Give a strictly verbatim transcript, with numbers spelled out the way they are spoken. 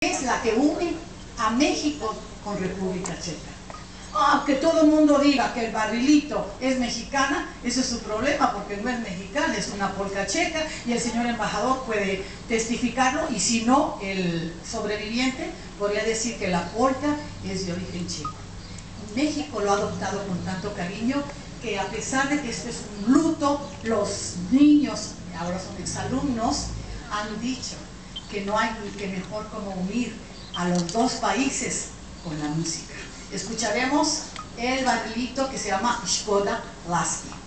es la que une a México con República Checa. Ah, que todo el mundo diga que el barrilito es mexicana, ese es su problema, porque no es mexicana, es una polca checa, y el señor embajador puede testificarlo, y si no, el sobreviviente podría decir que la polca es de origen checo. México lo ha adoptado con tanto cariño que, a pesar de que este es un luto, los niños, ahora son exalumnos, han dicho que no hay que mejor como unir a los dos países con la música. Escucharemos el barrilito que se llama Škoda Laski.